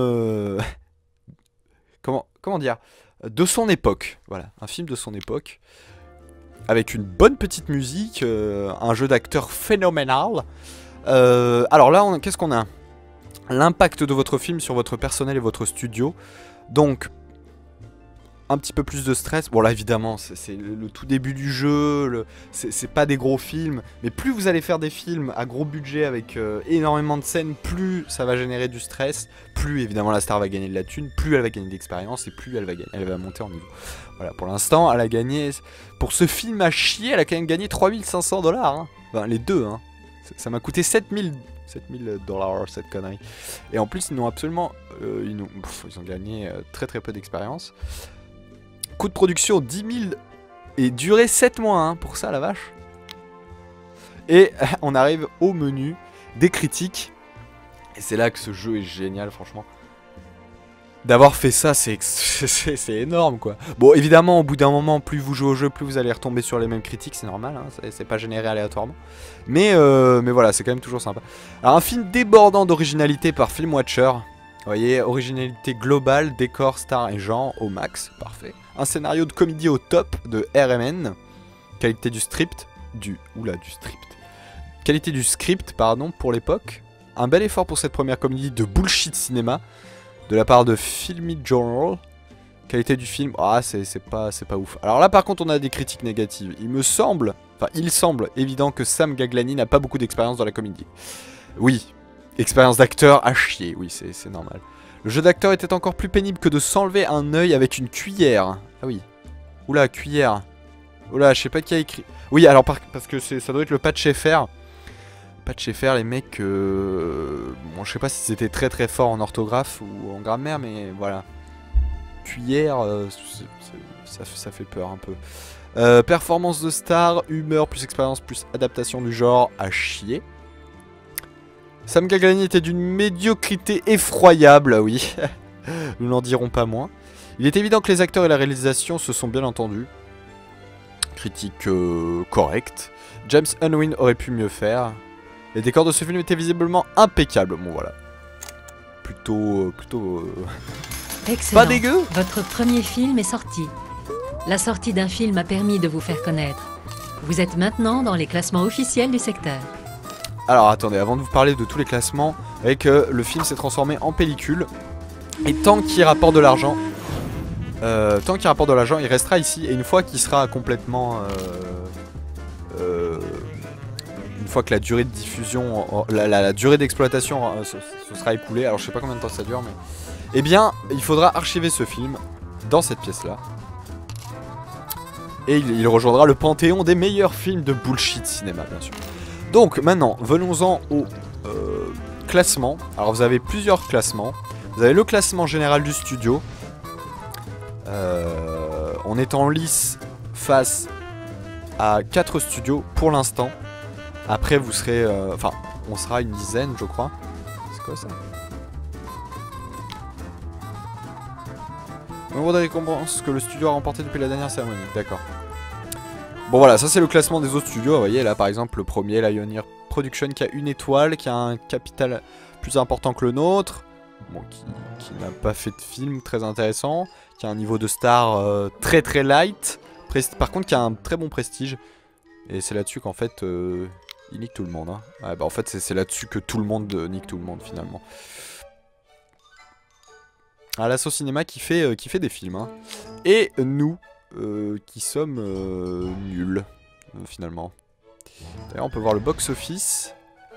comment dire, de son époque. Voilà, un film de son époque. Avec une bonne petite musique, un jeu d'acteur phénoménal. Alors là, qu'est-ce qu'on a? L'impact de votre film sur votre personnel et votre studio. Donc... un petit peu plus de stress. Bon là évidemment c'est le tout début du jeu, c'est pas des gros films, mais plus vous allez faire des films à gros budget avec énormément de scènes, plus ça va générer du stress, plus évidemment la star va gagner de la thune, plus elle va gagner d'expérience et plus elle va monter en niveau. Voilà, pour l'instant elle a gagné, pour ce film à chier, elle a quand même gagné 3500 $, hein. Enfin les deux, hein. Ça m'a coûté 7000 $, cette connerie. Et en plus ils n'ont absolument, ils ont gagné très très peu d'expérience. Coût de production 10 000 et durée 7 mois, hein, pour ça la vache. Et on arrive au menu des critiques. Et c'est là que ce jeu est génial, franchement. D'avoir fait ça, c'est énorme, quoi. Bon, évidemment, au bout d'un moment, plus vous jouez au jeu, plus vous allez retomber sur les mêmes critiques, c'est normal, hein, c'est pas généré aléatoirement. Mais voilà, c'est quand même toujours sympa. Alors, un film débordant d'originalité par Film Watcher. Vous voyez, originalité globale, décor, star et genre au max, parfait. Un scénario de comédie au top de RMN. Qualité du script, qualité du script, pardon, pour l'époque. Un bel effort pour cette première comédie de bullshit cinéma de la part de Filmy Journal. Qualité du film, c'est pas ouf. Alors là par contre on a des critiques négatives. Il semble évident que Sam Gaglani n'a pas beaucoup d'expérience dans la comédie. Oui. Expérience d'acteur à chier, oui, c'est normal. Le jeu d'acteur était encore plus pénible que de s'enlever un œil avec une cuillère. Ah oui. Oula, cuillère. Oula, je sais pas qui a écrit. Oui, alors parce que ça doit être le patch FR. Patch FR, les mecs... Bon, je sais pas si c'était très très fort en orthographe ou en grammaire, mais voilà. Cuillère, ça fait peur un peu. Performance de star, humeur plus expérience plus adaptation du genre à chier. Sam Gaglani était d'une médiocrité effroyable, oui. Nous n'en dirons pas moins. Il est évident que les acteurs et la réalisation se sont bien entendus. Critique correcte. James Unwin aurait pu mieux faire. Les décors de ce film étaient visiblement impeccables. Bon voilà. Plutôt Excellent. Pas dégueu. Votre premier film est sorti. La sortie d'un film a permis de vous faire connaître. Vous êtes maintenant dans les classements officiels du secteur. Alors attendez, avant de vous parler de tous les classements, vous voyez que le film s'est transformé en pellicule. Et tant qu'il rapporte de l'argent, il restera ici. Et une fois qu'il sera complètement... une fois que la durée de diffusion, la durée d'exploitation se sera écoulée, alors je sais pas combien de temps ça dure, mais... Eh bien, il faudra archiver ce film dans cette pièce-là. Et il rejoindra le panthéon des meilleurs films de bullshit cinéma, bien sûr. Donc maintenant, venons-en au classement. Alors vous avez plusieurs classements. Vous avez le classement général du studio. On est en lice face à 4 studios pour l'instant. Après vous serez... Enfin, on sera une dizaine je crois. C'est quoi ça? Nombre de récompenses que le studio a remporté depuis la dernière cérémonie. D'accord. Bon voilà, ça c'est le classement des autres studios. Vous voyez là par exemple le premier, Lionheart Production, qui a 1 étoile, qui a un capital plus important que le nôtre. Bon, qui n'a pas fait de film très intéressant. Qui a un niveau de star très très light. Par contre qui a un très bon prestige. Et c'est là-dessus qu'en fait il nique tout le monde. Hein. Ouais, bah en fait c'est là-dessus que tout le monde nique tout le monde finalement. Ah, l'Asso Cinéma qui fait des films. Hein. Et nous, qui sommes nuls, finalement. D'ailleurs, on peut voir le box-office.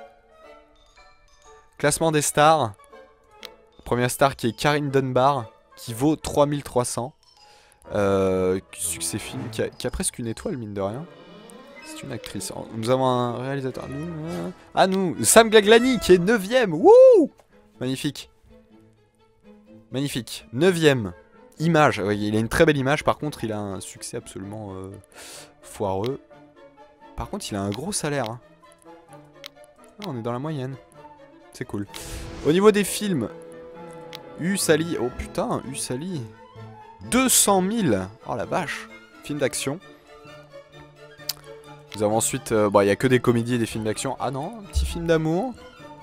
Classement des stars. Première star qui est Karine Dunbar, qui vaut 3300. Succès film, qui a presque 1 étoile, mine de rien. C'est une actrice. Nous avons un réalisateur. Nous, Sam Glaglani, qui est 9ème. Wouh! Magnifique. Magnifique. 9ème. Image. Ouais, il a une très belle image. Par contre, il a un succès absolument foireux. Par contre, il a un gros salaire. Hein. Ah, on est dans la moyenne. C'est cool. Au niveau des films, Usali. Oh putain, Usali. 200 000. Oh la vache. Film d'action. Nous avons ensuite... bon, il n'y a que des comédies et des films d'action. Ah non, un petit film d'amour.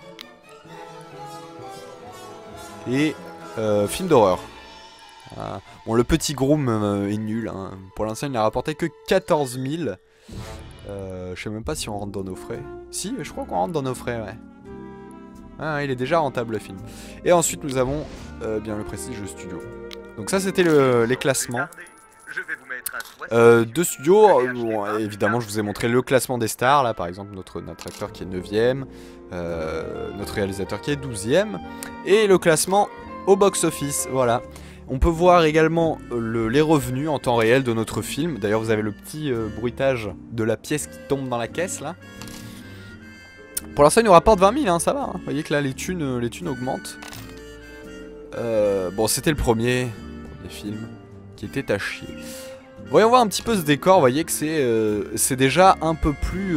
Et... film d'horreur. Bon, le petit Groom est nul. Hein. Pour l'instant, il n'a rapporté que 14 000. Je sais même pas si on rentre dans nos frais. Si, je crois qu'on rentre dans nos frais, ouais. Ah, il est déjà rentable le film. Et ensuite, nous avons bien le prestige studio. Donc ça, c'était les classements. Deux studios. Bon, évidemment, je vous ai montré le classement des stars. Là, par exemple, notre acteur qui est 9ème. Notre réalisateur qui est 12ème. Et le classement au box-office, voilà. On peut voir également les revenus en temps réel de notre film. D'ailleurs, vous avez le petit bruitage de la pièce qui tombe dans la caisse, là. Pour l'instant, il nous rapporte 20 000, hein, ça va. Hein. Vous voyez que là, les thunes augmentent. Bon, c'était le premier film qui était à chier. Voyons voir un petit peu ce décor. Vous voyez que c'est déjà un peu plus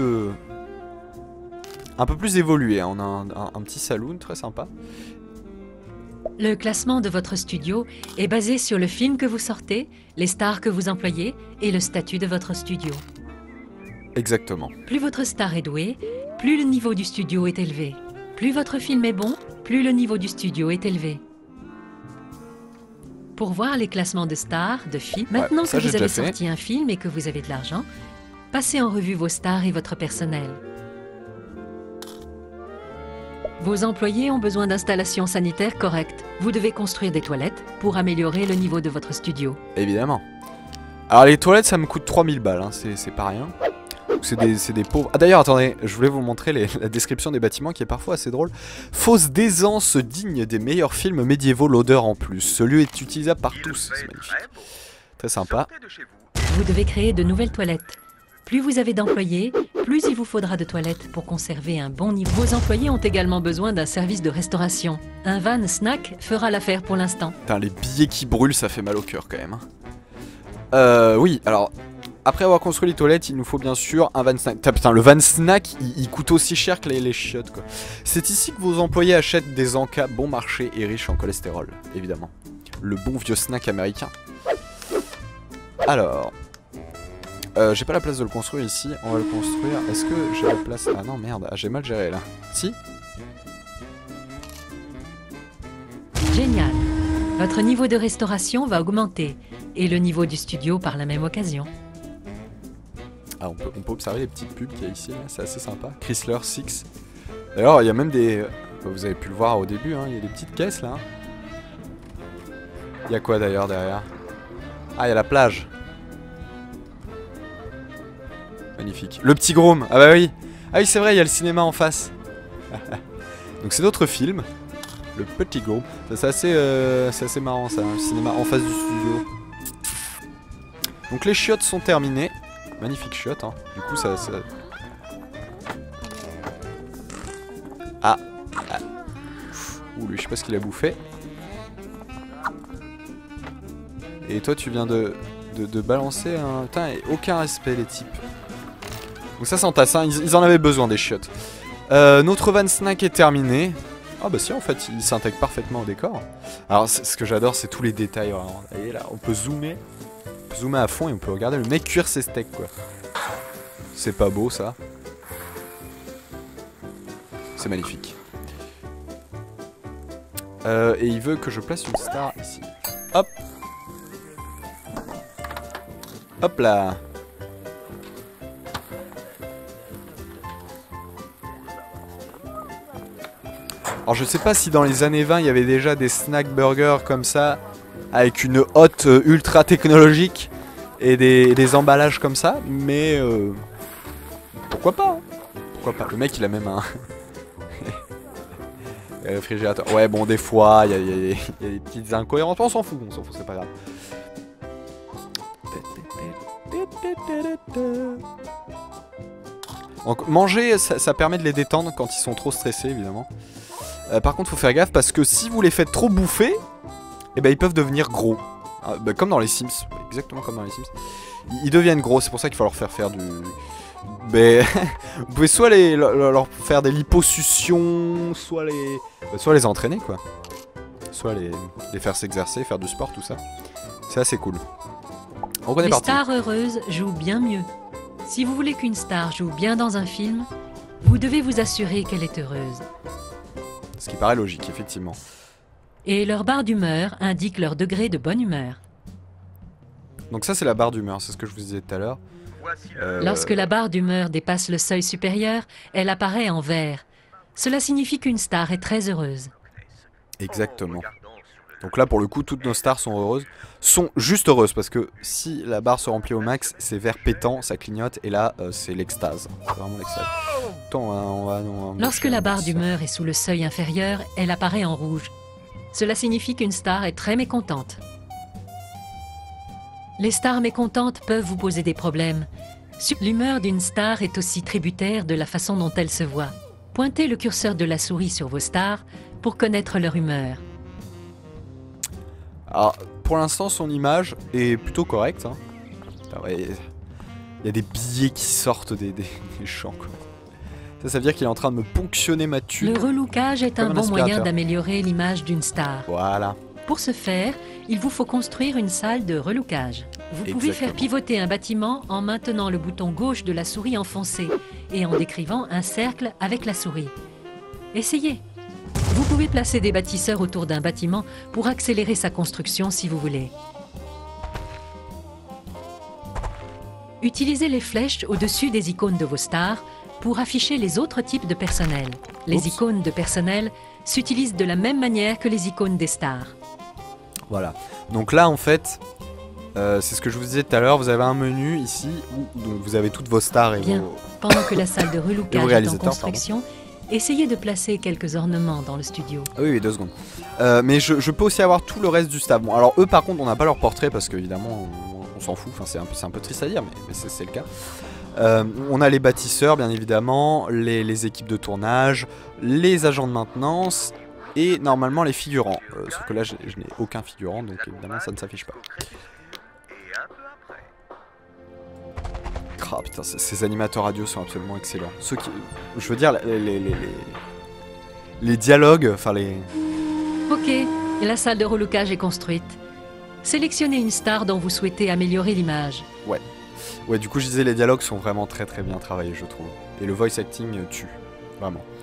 évolué. Hein. On a un petit saloon très sympa. Le classement de votre studio est basé sur le film que vous sortez, les stars que vous employez et le statut de votre studio. Exactement. Plus votre star est douée, plus le niveau du studio est élevé. Plus votre film est bon, plus le niveau du studio est élevé. Pour voir les classements de stars, de films, maintenant que vous avez sorti un film et que vous avez de l'argent, passez en revue vos stars et votre personnel. Vos employés ont besoin d'installations sanitaires correctes. Vous devez construire des toilettes pour améliorer le niveau de votre studio. Évidemment. Alors les toilettes, ça me coûte 3000 balles, hein. C'est pas rien. C'est des pauvres... Ah d'ailleurs, attendez, je voulais vous montrer la description des bâtiments qui est parfois assez drôle. Fausse d'aisance digne des meilleurs films médiévaux, l'odeur en plus. Ce lieu est utilisable par tous, c'est magnifique. Très sympa. Vous devez créer de nouvelles toilettes. Plus vous avez d'employés, plus il vous faudra de toilettes pour conserver un bon niveau. Vos employés ont également besoin d'un service de restauration. Un van snack fera l'affaire pour l'instant. Putain, les billets qui brûlent, ça fait mal au cœur quand même. Oui, alors... Après avoir construit les toilettes, il nous faut bien sûr un van snack. Putain, le van snack, il coûte aussi cher que les chiottes, quoi. C'est ici que vos employés achètent des encas bon marché et riches en cholestérol, évidemment. Le bon vieux snack américain. Alors... j'ai pas la place de le construire ici, on va le construire. Est-ce que j'ai la place? Ah non, merde, j'ai mal géré là. Si? Génial. Votre niveau de restauration va augmenter, et le niveau du studio par la même occasion. Ah, on peut observer les petites pubs qu'il y a ici, c'est assez sympa. Chrysler 6. D'ailleurs, il y a même des... Vous avez pu le voir au début, hein, il y a des petites caisses là. Il y a quoi d'ailleurs derrière? Ah, il y a la plage. Magnifique. Le petit Groom. Ah bah oui. Ah oui, c'est vrai, il y a le cinéma en face. Donc c'est d'autres films. Le petit Groom. C'est assez marrant ça, hein, le cinéma en face du studio. Donc les chiottes sont terminées. Magnifique chiottes, hein. Du coup ça... Ah. Ouh, lui, je sais pas ce qu'il a bouffé. Et toi, tu viens de balancer un... Putain, et aucun respect, les types. Donc ça s'entasse, hein. Ils en avaient besoin, des chiottes. Notre van snack est terminé. Ah bah si, en fait, il s'intègre parfaitement au décor. Alors, ce que j'adore, c'est tous les détails, vraiment. Vous voyez, là, on peut zoomer. On peut zoomer à fond et on peut regarder le mec cuire ses steaks, quoi. C'est pas beau, ça. C'est magnifique. Et il veut que je place une star ici. Hop. Hop là. Alors je sais pas si dans les années 20 il y avait déjà des snack burgers comme ça, avec une hotte ultra technologique et des emballages comme ça, mais pourquoi pas, hein. Pourquoi pas. Le mec il a même un réfrigérateur. Ouais bon, des fois il y a des petites incohérences, on s'en fout, c'est pas grave. Donc manger ça permet de les détendre quand ils sont trop stressés évidemment. Par contre faut faire gaffe parce que si vous les faites trop bouffer, eh ben, ils peuvent devenir gros. Bah, comme dans les Sims, exactement comme dans les Sims. Ils deviennent gros, c'est pour ça qu'il faut leur faire du... Mais vous pouvez soit leur faire des liposuctions, soit les entraîner quoi. Soit les faire s'exercer, faire du sport, tout ça. C'est assez cool. On est les parti. stars heureuses jouent bien mieux. Si vous voulez qu'une star joue bien dans un film, vous devez vous assurer qu'elle est heureuse. Ce qui paraît logique, effectivement. Et leur barre d'humeur indique leur degré de bonne humeur. Donc ça c'est la barre d'humeur, c'est ce que je vous disais tout à l'heure. Lorsque la barre d'humeur dépasse le seuil supérieur, elle apparaît en vert. Cela signifie qu'une star est très heureuse. Exactement. Donc là pour le coup toutes nos stars sont heureuses. Sont juste heureuses parce que si la barre se remplit au max, c'est vert pétant, ça clignote et là c'est l'extase. C'est vraiment l'extase. Lorsque la barre d'humeur est sous le seuil inférieur, elle apparaît en rouge. Cela signifie qu'une star est très mécontente. Les stars mécontentes peuvent vous poser des problèmes. L'humeur d'une star est aussi tributaire de la façon dont elle se voit. Pointez le curseur de la souris sur vos stars pour connaître leur humeur. Alors, pour l'instant, son image est plutôt correcte. Hein. Il y a des billets qui sortent des champs. Quoi. Ça veut dire qu'il est en train de me ponctionner ma thune. Le relookage est un bon moyen d'améliorer l'image d'une star. Voilà. Pour ce faire, il vous faut construire une salle de relookage. Vous pouvez faire pivoter un bâtiment en maintenant le bouton gauche de la souris enfoncé et en décrivant un cercle avec la souris. Essayez. Vous pouvez placer des bâtisseurs autour d'un bâtiment pour accélérer sa construction si vous voulez. Utilisez les flèches au-dessus des icônes de vos stars pour afficher les autres types de personnel. Les icônes de personnel s'utilisent de la même manière que les icônes des stars. Voilà. Donc là, en fait, c'est ce que je vous disais tout à l'heure, vous avez un menu ici où donc, vous avez toutes vos stars et vos... Pendant que la salle de relookage est en construction, essayez de placer quelques ornements dans le studio. Oui, 2 secondes. Mais je peux aussi avoir tout le reste du staff. Bon, alors eux, par contre, on n'a pas leur portrait parce qu'évidemment, on s'en fout. Enfin, c'est un peu triste à dire, mais c'est le cas. On a les bâtisseurs, bien évidemment, les équipes de tournage, les agents de maintenance et normalement les figurants. Sauf que là, je n'ai aucun figurant, donc évidemment, ça ne s'affiche pas. Ah putain, ces animateurs radio sont absolument excellents. Ceux qui, je veux dire, les dialogues, enfin les... Ok, la salle de relookage est construite. Sélectionnez une star dont vous souhaitez améliorer l'image. Ouais, du coup je disais les dialogues sont vraiment très bien travaillés je trouve. Et le voice acting tue, vraiment.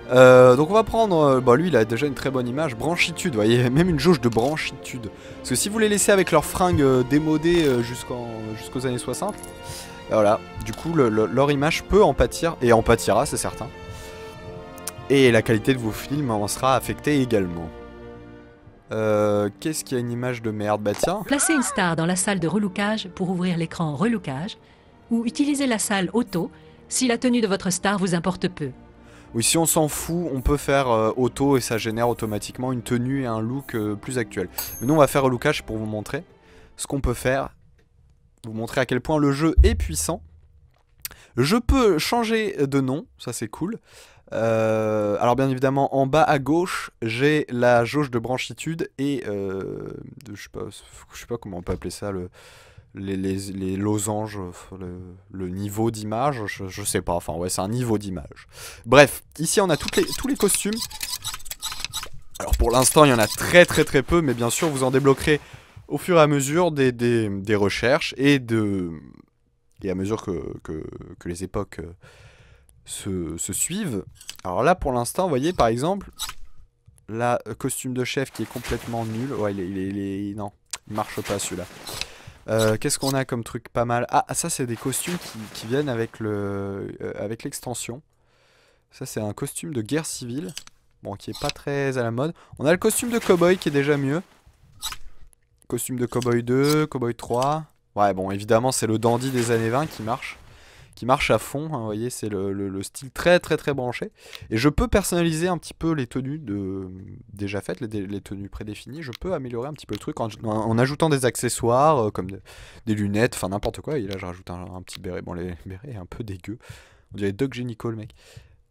Donc on va prendre, bah lui il a déjà une très bonne image, branchitude, vous voyez, même une jauge de branchitude. Parce que si vous les laissez avec leurs fringues démodées jusqu'aux années 60, voilà, du coup leur image peut en pâtir, et en pâtira c'est certain. Et la qualité de vos films en sera affectée également. Qu'est-ce qu'il y a une image de merde? Bah tiens. Placez une star dans la salle de relookage pour ouvrir l'écran relookage, ou utilisez la salle auto si la tenue de votre star vous importe peu. Oui, si on s'en fout, on peut faire auto et ça génère automatiquement une tenue et un look plus actuel. Mais nous on va faire relookage pour vous montrer ce qu'on peut faire. Vous montrer à quel point le jeu est puissant. Je peux changer de nom, ça c'est cool. Alors bien évidemment en bas à gauche j'ai la jauge de branchitude et je sais pas comment on peut appeler ça, les losanges, le niveau d'image, je sais pas, enfin ouais c'est un niveau d'image. Bref, ici on a tous les costumes. Alors pour l'instant il y en a très peu, mais bien sûr vous en débloquerez au fur et à mesure des recherches et à mesure que les époques se suivent. Alors là pour l'instant vous voyez par exemple la costume de chef qui est complètement nul. Ouais non, il marche pas celui-là. Qu'est-ce qu'on a comme truc pas mal? Ah ça c'est des costumes qui viennent avec l'extension. Ça c'est un costume de guerre civile. Bon qui est pas très à la mode. On a le costume de cowboy qui est déjà mieux. Costume de cowboy 2, cowboy 3. Ouais bon évidemment c'est le dandy des années 20 qui marche à fond, hein, vous voyez, c'est le style très branché. Et je peux personnaliser un petit peu les tenues déjà faites, les tenues prédéfinies. Je peux améliorer un petit peu le truc en ajoutant des accessoires comme des lunettes, enfin n'importe quoi. Et là je rajoute un petit béret. Bon, les bérets est un peu dégueu. On dirait Doc Gynéco le mec.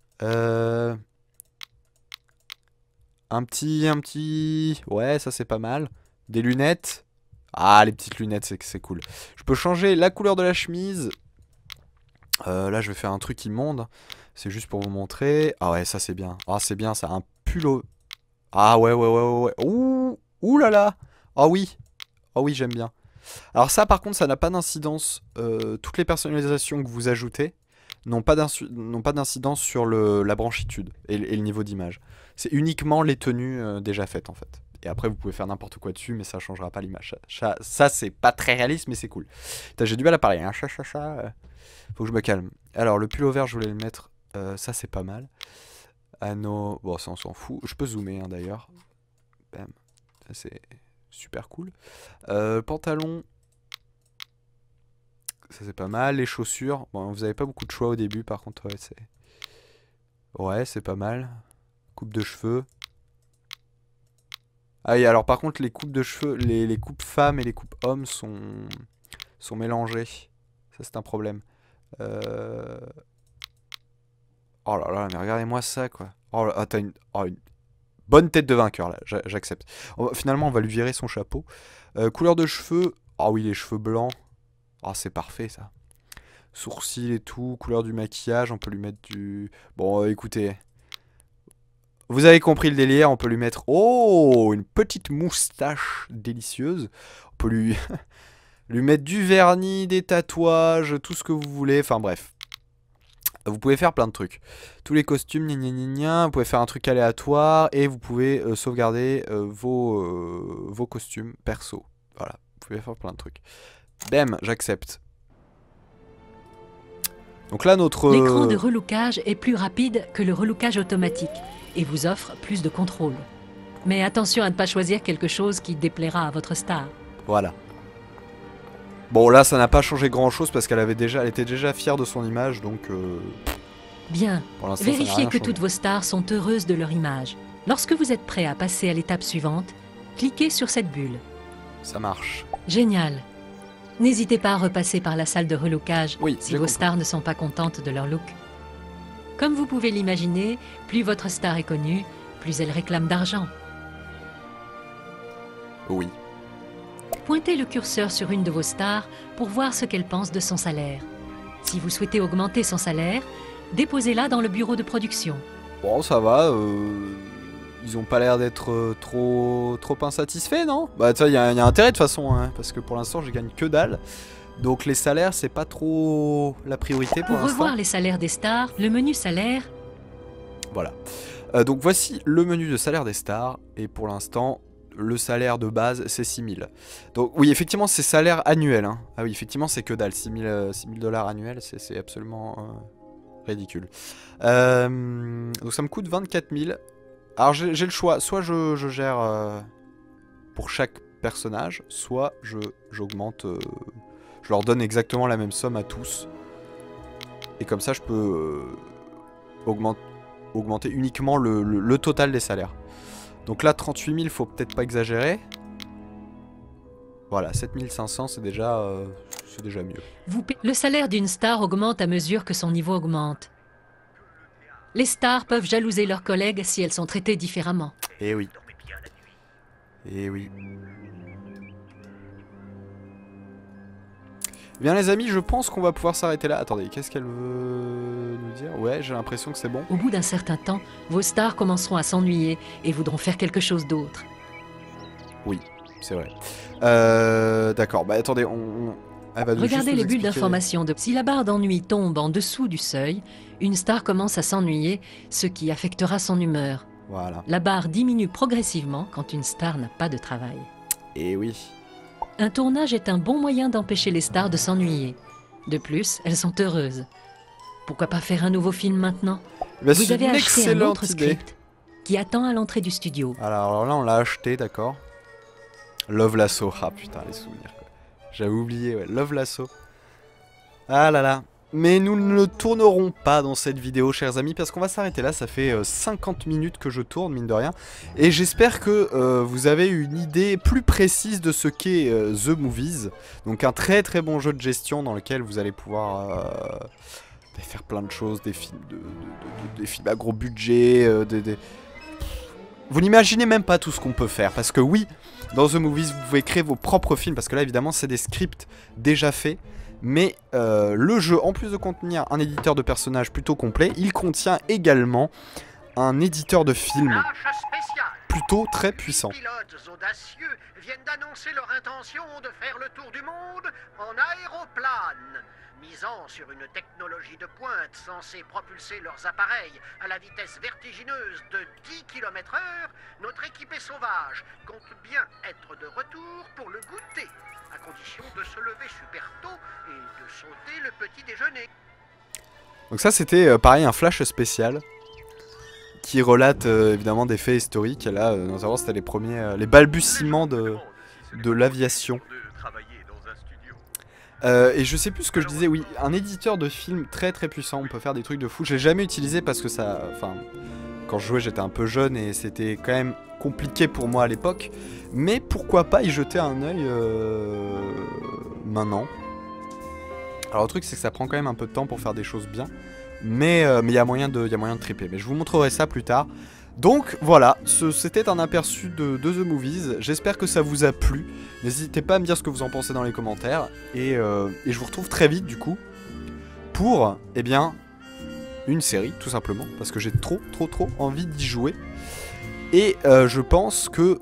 Un petit... Ouais, ça c'est pas mal. Des lunettes. Ah, les petites lunettes, c'est cool. Je peux changer la couleur de la chemise. Là je vais faire un truc immonde. C'est juste pour vous montrer. Ah ouais ça c'est bien. Ah c'est bien ça. Un pull au... Ah ouais. Ouh là là. Ah oui. Ah oui j'aime bien. Alors ça par contre ça n'a pas d'incidence. Toutes les personnalisations que vous ajoutez n'ont pas d'incidence sur la branchitude et le niveau d'image. C'est uniquement les tenues déjà faites en fait. Et après vous pouvez faire n'importe quoi dessus mais ça changera pas l'image. Ça c'est pas très réaliste mais c'est cool. J'ai du mal à parler hein. Faut que je me calme. Alors le pull vert je voulais le mettre. Ça c'est pas mal. Anneau. Bon ça on s'en fout. Je peux zoomer hein, d'ailleurs. Bam. Ça c'est super cool. Pantalon. Ça c'est pas mal. Les chaussures. Bon vous avez pas beaucoup de choix au début par contre. Ouais c'est. Ouais c'est pas mal. Coupe de cheveux. Ah et alors par contre les coupes de cheveux, les coupes femmes et les coupes hommes sont mélangées. Ça c'est un problème. Oh là là mais regardez-moi ça quoi. Oh là, t'as une bonne tête de vainqueur là, j'accepte. Finalement on va lui virer son chapeau. Couleur de cheveux. Ah oui les cheveux blancs. Ah c'est parfait ça. Sourcils et tout, couleur du maquillage, on peut lui mettre du... Bon écoutez... Vous avez compris le délire, on peut lui mettre... Oh, une petite moustache délicieuse. On peut lui mettre du vernis, des tatouages, tout ce que vous voulez. Enfin bref. Vous pouvez faire plein de trucs. Tous les costumes, vous pouvez faire un truc aléatoire. Et vous pouvez sauvegarder vos costumes perso. Voilà, vous pouvez faire plein de trucs. Bam, j'accepte. Donc là notre... L'écran de relookage est plus rapide que le relookage automatique et vous offre plus de contrôle. Mais attention à ne pas choisir quelque chose qui déplaira à votre star. Voilà. Bon là ça n'a pas changé grand chose parce qu'elle était déjà fière de son image donc... Bien, vérifiez que toutes vos stars sont heureuses de leur image. Lorsque vous êtes prêt à passer à l'étape suivante, cliquez sur cette bulle. Ça marche. Génial. N'hésitez pas à repasser par la salle de relookage si vos stars ne sont pas contentes de leur look. Comme vous pouvez l'imaginer, plus votre star est connue, plus elle réclame d'argent. Oui. Pointez le curseur sur une de vos stars pour voir ce qu'elle pense de son salaire. Si vous souhaitez augmenter son salaire, déposez-la dans le bureau de production. Bon, ça va. Ils ont pas l'air d'être trop insatisfaits, non? Bah, tu vois, il y a intérêt de toute façon, hein, parce que pour l'instant, je gagne que dalle. Donc, les salaires, c'est pas trop la priorité pour l'instant. Pour revoir les salaires des stars, le menu salaire Voilà. Donc voici le menu de salaire des stars. Et pour l'instant, le salaire de base, c'est 6000. Donc oui, effectivement, c'est salaire annuel. Hein. Ah oui, effectivement, c'est que dalle. 6000 $ annuels, c'est absolument ridicule. Donc ça me coûte 24 000. Alors j'ai le choix. Soit je gère pour chaque personnage, soit j'augmente... je leur donne exactement la même somme à tous. Et comme ça, je peux augmenter uniquement le total des salaires. Donc là, 38 000, faut peut-être pas exagérer. Voilà, 7500, c'est déjà mieux. Le salaire d'une star augmente à mesure que son niveau augmente. Les stars peuvent jalouser leurs collègues si elles sont traitées différemment. Eh oui. Eh oui. Bien les amis, je pense qu'on va pouvoir s'arrêter là. Attendez, qu'est-ce qu'elle veut nous dire? Ouais, j'ai l'impression que c'est bon. Au bout d'un certain temps, vos stars commenceront à s'ennuyer et voudront faire quelque chose d'autre. Oui, c'est vrai. D'accord, bah attendez, elle va Regardez les bulles d'information. Si la barre d'ennui tombe en dessous du seuil, une star commence à s'ennuyer, ce qui affectera son humeur. Voilà. La barre diminue progressivement quand une star n'a pas de travail. Et oui. Un tournage est un bon moyen d'empêcher les stars de s'ennuyer. De plus, elles sont heureuses. Pourquoi pas faire un nouveau film maintenant? Vous avez acheté un autre script qui attend à l'entrée du studio. Alors là, on l'a acheté, d'accord. Love Lasso. Ah putain, les souvenirs, quoi. J'avais oublié, ouais. Love Lasso. Ah là là. Mais nous ne le tournerons pas dans cette vidéo, chers amis, parce qu'on va s'arrêter là. Ça fait 50 minutes que je tourne, mine de rien. Et j'espère que vous avez une idée plus précise de ce qu'est The Movies. Donc un très très bon jeu de gestion dans lequel vous allez pouvoir faire plein de choses. Des films, des films à gros budget. Vous n'imaginez même pas tout ce qu'on peut faire. Parce que oui, dans The Movies, vous pouvez créer vos propres films. Parce que là, évidemment, c'est des scripts déjà faits. Mais le jeu, en plus de contenir un éditeur de personnages plutôt complet, il contient également un éditeur de films plutôt très puissant. Les pilotes audacieux viennent d'annoncer leur intention de faire le tour du monde en aéroplane. Misant sur une technologie de pointe censée propulser leurs appareils à la vitesse vertigineuse de 10 km/h, notre équipée sauvage compte bien être de retour pour le goûter, à condition de se lever super tôt et de sauter le petit déjeuner. Donc ça c'était pareil un flash spécial qui relate évidemment des faits historiques. Et là notamment c'était les premiers, les balbutiements de l'aviation. Et je sais plus ce que je disais, oui, un éditeur de films très très puissant, on peut faire des trucs de fou. Je l'ai jamais utilisé parce que ça, enfin, quand je jouais j'étais un peu jeune et c'était quand même compliqué pour moi à l'époque. Mais pourquoi pas y jeter un œil maintenant. Alors le truc c'est que ça prend quand même un peu de temps pour faire des choses bien. Mais il y a moyen de triper. Mais je vous montrerai ça plus tard. Donc voilà, c'était un aperçu de The Movies. J'espère que ça vous a plu. N'hésitez pas à me dire ce que vous en pensez dans les commentaires. Et je vous retrouve très vite du coup pour, eh bien, une série tout simplement. Parce que j'ai trop envie d'y jouer. Et je pense que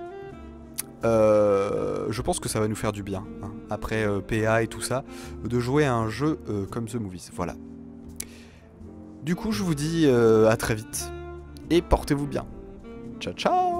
ça va nous faire du bien, hein, après PA et tout ça, de jouer à un jeu comme The Movies. Voilà. Du coup, je vous dis à très vite. Et portez-vous bien. Ciao, ciao!